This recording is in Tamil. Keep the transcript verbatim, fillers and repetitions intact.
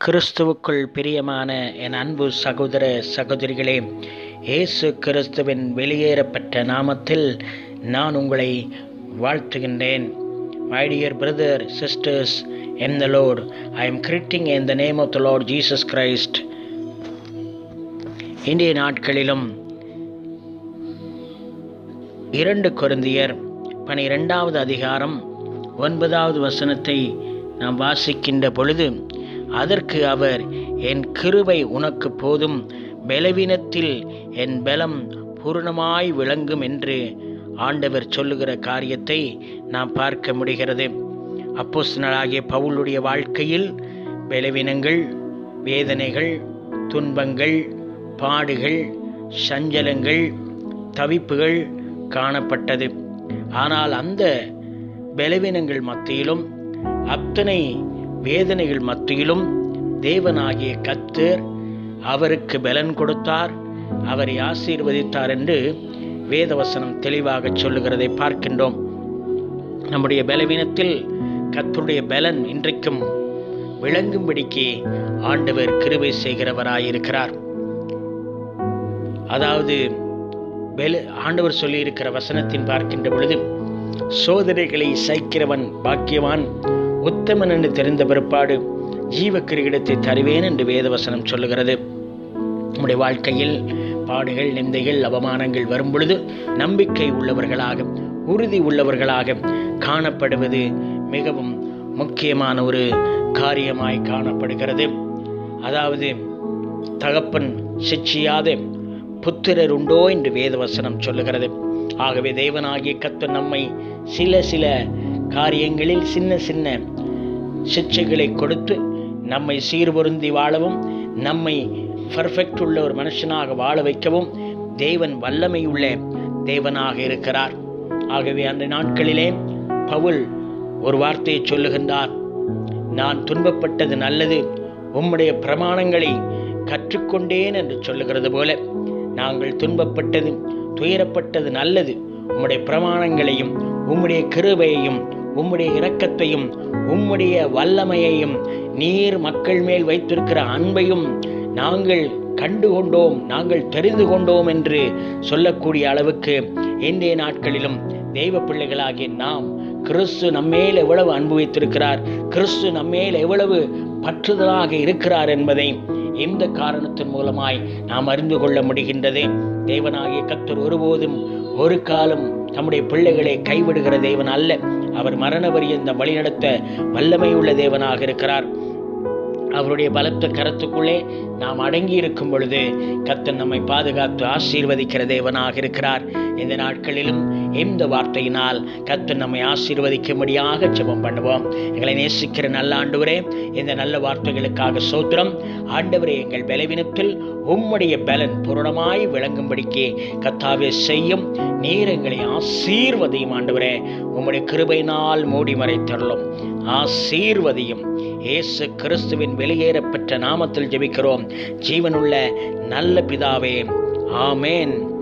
கிறிஸ்துவுக்குள் பிரியமான என் அன்பு சகோதர சகோதரிகளே, இயேசு கிறிஸ்துவின் வெளியேறப்பட்ட நாமத்தில் நான் உங்களை வாழ்த்துகின்றேன். My dear brother, sisters in the Lord, I am greeting in the name of the Lord Jesus Christ. இன்றைய நாட்களிலும் இரண்டு கொரிந்தியர் பனிரெண்டாவது அதிகாரம் ஒன்பதாவது வசனத்தை நாம் வாசிக்கின்ற பொழுது, அதற்கு அவர், என் கிருபை உனக்கு போதும், பலவீனத்தில் என் பலம் பூரணமாய் விளங்கும் என்று ஆண்டவர் சொல்லுகிற காரியத்தை நாம் பார்க்க முடிகிறது. அப்போஸ்தலனாகிய பவுலுடைய வாழ்க்கையில் பலவீனங்கள், வேதனைகள், துன்பங்கள், பாடுகள், சஞ்சலங்கள், தவிப்புகள் காணப்பட்டது. ஆனால் அந்த பலவீனங்கள் மத்தியிலும், அத்தனை வேதனைகள் மத்தியிலும் தேவனாகிய கர்த்தர் அவருக்கு பலன் கொடுத்தார், அவரை ஆசீர்வதித்தார் என்று வேதவசனம் தெளிவாக சொல்லுகிறதை பார்க்கின்றோம். நம்முடைய பலவீனத்தில் கர்த்தருடைய பலன் இன்றைக்கும் விளங்கும்படிக்கு ஆண்டவர் கிருபை செய்கிறவராயிருக்கிறார். அதாவது ஆண்டவர் சொல்லியிருக்கிற வசனத்தின் பார்க்கின்ற பொழுது, சோதனைகளை சகிக்கிறவன் பாக்கியவான், உத்தமன் என்று தெரிந்த பிற்பாடு ஜீவ கிரீடத்தை தருவேன் என்று வேதவசனம் சொல்லுகிறது. நம்முடைய வாழ்க்கையில் பாடுகள், நிந்தைகள், அவமானங்கள் வரும் பொழுது நம்பிக்கை உள்ளவர்களாக, உறுதி உள்ளவர்களாக காணப்படுவது மிகவும் முக்கியமான ஒரு காரியமாய் காணப்படுகிறது. அதாவது தகப்பன் சிட்சியாத புத்திரர் உண்டோ என்று வேதவசனம் சொல்லுகிறது. ஆகவே தேவனாகிய கர்த்தர் நம்மை சில சில காரியங்களில் சின்ன சின்ன சிட்சைகளை கொடுத்து நம்மை சீர்பொருந்தி வாழவும், நம்மை பர்ஃபெக்ட் உள்ள ஒரு மனுஷனாக வாழ வைக்கவும் தேவன் வல்லமை உள்ள தேவனாக இருக்கிறார். ஆகவே அந்த நாட்களிலே பவுல் ஒரு வார்த்தையை சொல்லுகின்றார், நான் துன்பப்பட்டது நல்லது, உம்முடைய பிரமாணங்களை கற்றுக்கொண்டேன் என்று சொல்லுகிறது போல, நாங்கள் துன்பப்பட்டது, துயரப்பட்டது நல்லது, உம்முடைய பிரமாணங்களையும், உம்முடைய கிருபையையும், உம்முடைய இரக்கத்தையும், உம்முடைய வல்லமையையும், நீர் மக்கள் மேல் வைத்திருக்கிற அன்பையும் நாங்கள் கண்டு கொண்டோம், நாங்கள் தெரிந்து கொண்டோம் என்று சொல்லக்கூடிய அளவுக்கு இன்றைய நாட்களிலும் தெய்வ பிள்ளைகளாகிய நாம் கிறிஸ்து நம்மேல் எவ்வளவு அன்பு வைத்திருக்கிறார், கிறிஸ்து நம்மேல் எவ்வளவு பற்றுதலாக இருக்கிறார் என்பதை இந்த காரணத்தின் மூலமாய் நாம் அறிந்து கொள்ள முடிகின்றது. தேவனாகிய கர்த்தர் ஒருபோதும் ஒரு காலம் நம்முடைய பிள்ளைகளை கைவிடுகிற தேவன் அல்ல. அவர் மரண பரியந்த வழிநடத்த வல்லமையுள்ள தேவனாக இருக்கிறார். அவருடைய பலத்த கரத்துக்குள்ளே நாம் அடங்கி இருக்கும் பொழுது கர்த்தர் நம்மை பாதுகாத்து ஆசீர்வதிக்கிற தேவனாக இருக்கிறார். இந்த நாட்களிலும் இந்த வார்த்தையினால் கர்த்தர் நம்மை ஆசீர்வதிக்கும்படியாக ஜெபம் பண்ணுவோம். எங்களை நேசிக்கிற நல்ல ஆண்டவரே, இந்த நல்ல வார்த்தைகளுக்காக ஸ்தோத்திரம். ஆண்டவரே, எங்கள் பலவீனத்தில் உம்முடைய பலன் பூரணமாய் விளங்கும்படிக்கு கர்த்தாவே செய்யும். நீர் எங்களை ஆசீர்வதியும் ஆண்டவரே, உம்முடைய கிருபையினால் மூடி மறைத்தருளும், ஆசீர்வதியும். இயேசு கிறிஸ்துவின் வெளியேறப்பெற்ற நாமத்தில் ஜெபிக்கிறோம் ஜீவனுள்ள நல்ல பிதாவே, ஆமேன்.